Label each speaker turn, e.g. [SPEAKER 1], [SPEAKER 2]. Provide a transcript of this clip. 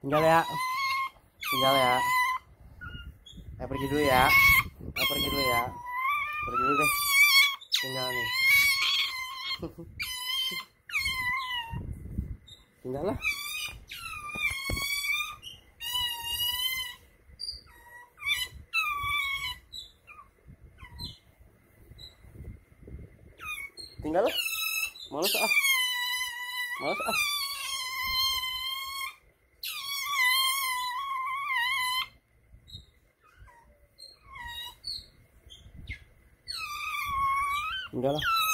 [SPEAKER 1] Tinggal ya. Tinggal ya. Pergi dulu ya. Pergi dulu ya. Pergi dulu deh. Tinggal nih. Tinggal lah. Tinggal lah. Males ah. Males ah. Tinggal lah.